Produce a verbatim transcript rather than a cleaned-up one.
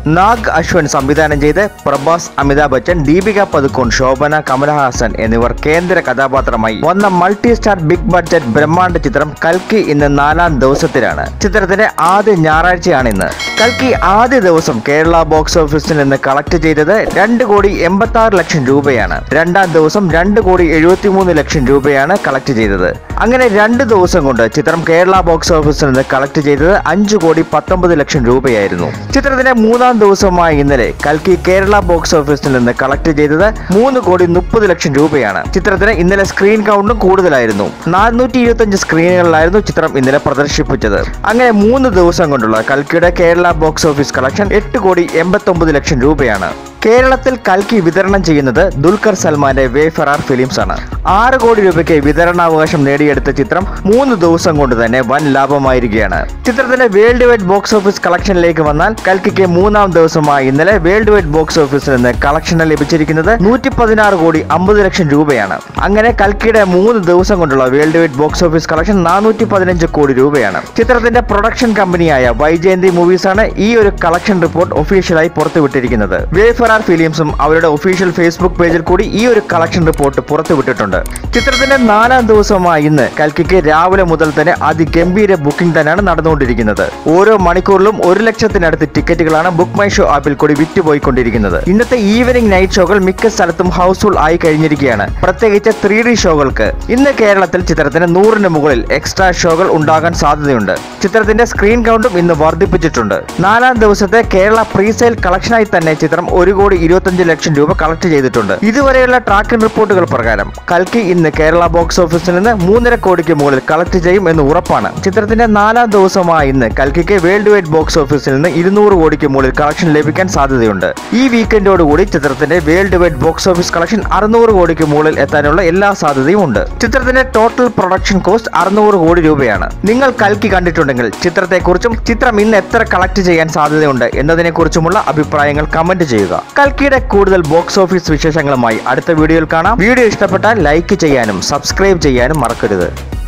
nagashwin സംവിധാനം ചെയ്ത് പ്രഭാസ് അമിതാഭ് ബച്ചൻ, ദീപികാപദുക്കോൺ, ശോഭന, കമൽഹാസൻ എന്നിവർ കേന്ദ്ര കഥാപാത്രമായി വന്ന മൾട്ടി സ്റ്റാർ ബിഗ് ബഡ്ജറ്റ് ബ്രഹ്മാണ്ഡ ചിത്രം കൽക്കി ഇന്ന് നാലാം ദിവസത്തിലാണ്. ചിത്രത്തിന്റെ ആദ്യ ഞായറാഴ്ചയാണ് ഇന്ന്. കൽക്കി ആദ്യ ദിവസം കേരള ബോക്സ് ഓഫീസിൽ നിന്ന് കളക്ട് ചെയ്തത് രണ്ട് കോടി എൺപത്തി ആറ് ലക്ഷം രൂപയാണ്. രണ്ടാം ദിവസം രണ്ട് കോടി എഴുപത്തി മൂന്ന് ലക്ഷം രൂപയാണ് കളക്ട് ചെയ്തത്. അങ്ങനെ രണ്ട് ദിവസം കൊണ്ട് ചിത്രം കേരള ബോക്സ് ഓഫീസിൽ നിന്ന് കളക്ട് ചെയ്തത് അഞ്ചു കോടി പത്തൊമ്പത് ലക്ഷം രൂപയായിരുന്നു. ചിത്രത്തിന്റെ മൂന്നാം ദിവസമായ ഇന്നലെ കൽക്കി കേരള ബോക്സ് ഓഫീസിൽ നിന്ന് കളക്ട് ചെയ്തത് മൂന്ന് കോടി മുപ്പത് ലക്ഷം രൂപയാണ്. ചിത്രത്തിന് ഇന്നലെ സ്ക്രീൻ കൗണ്ടും കൂടുതലായിരുന്നു. നാനൂറ്റി ഇരുപത്തി അഞ്ച് സ്ക്രീനുകളിലായിരുന്നു ചിത്രം ഇന്നലെ പ്രദർശിപ്പിച്ചത്. അങ്ങനെ മൂന്ന് ദിവസം കൊണ്ടുള്ള കൽക്കിയുടെ കേരള ബോക്സ് ഓഫീസ് കളക്ഷൻ എട്ട് കോടി എൺപത്തി ഒമ്പത് ലക്ഷം രൂപയാണ്. കേരളത്തിൽ കൽക്കി വിതരണം ചെയ്യുന്നത് ദുൽഖർ സൽമാന്റെ വേഫറാർ ഫിലിംസ് ആണ്. ആറ് കോടി രൂപയ്ക്ക് വിതരണാവകാശം നേടിയെടുത്ത ചിത്രം മൂന്ന് ദിവസം കൊണ്ട് തന്നെ വൻ ലാഭമായിരിക്കുകയാണ്. ചിത്രത്തിന്റെ വേൾഡ് വൈഡ് ബോക്സ് ഓഫീസ് കളക്ഷനിലേക്ക് വന്നാൽ കൽക്കിക്ക് മൂന്നാം ദിവസമായി ഇന്നലെ വേൾഡ് വൈഡ് ബോക്സ് ഓഫീസിൽ നിന്ന് കളക്ഷൻ ലഭിച്ചിരിക്കുന്നത് നൂറ്റി പതിനാറ് കോടി അമ്പത് ലക്ഷം രൂപയാണ്. അങ്ങനെ കൽക്കിയുടെ മൂന്ന് ദിവസം കൊണ്ടുള്ള world wide box office collection നാനൂറ്റി പതിനഞ്ച് കോടി രൂപയാണ്. ചിത്രത്തിന്റെ പ്രൊഡക്ഷൻ കമ്പനിയായ വൈജയന്തി മൂവീസ് ആണ് ഈ ഒരു കളക്ഷൻ റിപ്പോർട്ട് ഒഫീഷ്യലായി പുറത്തുവിട്ടിരിക്കുന്നത്. വേഫർ ഫിലിംസും അവരുടെ ഒഫീഷ്യൽ ഫേസ്ബുക്ക് പേജിൽ കൂടി ഈ ഒരു കളക്ഷൻ റിപ്പോർട്ട് പുറത്തുവിട്ടിട്ടുണ്ട്. ചിത്രത്തിന്റെ നാലാം ദിവസമായി ഇന്ന് കൽക്കിക്ക് രാവിലെ മുതൽ തന്നെ അതിഗംഭീര ബുക്കിംഗ് തന്നെയാണ് നടന്നുകൊണ്ടിരിക്കുന്നത്. ഓരോ മണിക്കൂറിലും ഒരു ലക്ഷത്തിനടുത്ത് ടിക്കറ്റുകളാണ് ബുക്ക് മൈ ഷോ ആപ്പിൽ കൂടി വിറ്റുപോയിക്കൊണ്ടിരിക്കുന്നത്. ഇന്നത്തെ ഈവനിംഗ് നൈറ്റ് ഷോകൾ മിക്ക സ്ഥലത്തും ഹൗസ്ഫുൾ ആയി കഴിഞ്ഞിരിക്കുകയാണ്. പ്രത്യേകിച്ച് ത്രീ ഡി ഷോകൾക്ക് ഇന്ന് കേരളത്തിൽ ചിത്രത്തിന് നൂറിന് മുകളിൽ എക്സ്ട്രാ ഷോകൾ ഉണ്ടാകാൻ സാധ്യതയുണ്ട്. ചിത്രത്തിന്റെ സ്ക്രീൻ കൗണ്ടും ഇന്ന് വർദ്ധിപ്പിച്ചിട്ടുണ്ട്. നാലാം ദിവസത്തെ കേരള പ്രീസെയിൽ കളക്ഷനായി തന്നെ ചിത്രം ഒരു കോടി ഇരുപത്തിയഞ്ച് ലക്ഷം രൂപ കളക്ട് ചെയ്തിട്ടുണ്ട്. ഇതുവരെയുള്ള ട്രാക്കിംഗ് റിപ്പോർട്ടുകൾ പ്രകാരം കൽക്കി ഇന്ന് കേരള ബോക്സ് ഓഫീസിൽ നിന്ന് മൂന്നര കോടിക്ക് മുകളിൽ കളക്ട് ചെയ്യും എന്ന് ഉറപ്പാണ്. ചിത്രത്തിന്റെ നാലാം ദിവസമായ ഇന്ന് കൽക്കിക്ക് വേൾഡ് വൈഡ് ബോക്സ് ഓഫീസിൽ നിന്ന് ഇരുന്നൂറ് കോടിക്ക് മുകളിൽ കളക്ഷൻ ലഭിക്കാൻ സാധ്യതയുണ്ട്. ഈ വീക്കെൻഡോടുകൂടി ചിത്രത്തിന്റെ world wide box office collection അറുന്നൂറ് കോടിക്ക് മുകളിൽ എത്താനുള്ള എല്ലാ സാധ്യതയും ഉണ്ട്. ചിത്രത്തിന്റെ ടോട്ടൽ പ്രൊഡക്ഷൻ കോസ്റ്റ് അറുന്നൂറ് കോടി രൂപയാണ്. നിങ്ങൾ കൽക്കി കണ്ടിട്ടുണ്ടെങ്കിൽ ചിത്രത്തെക്കുറിച്ചും ചിത്രം ഇന്ന് എത്ര കളക്ട് ചെയ്യാൻ സാധ്യതയുണ്ട് എന്നതിനെ കുറിച്ചുമുള്ള അഭിപ്രായങ്ങൾ കമന്റ് ചെയ്യുക. കൽക്കിയുടെ കൂടുതൽ ബോക്സ് ഓഫീസ് വിശേഷങ്ങളുമായി അടുത്ത വീഡിയോയിൽ കാണാം. വീഡിയോ ഇഷ്ടപ്പെട്ടാൽ ലൈക്ക് ചെയ്യാനും സബ്സ്ക്രൈബ് ചെയ്യാനും മറക്കരുത്.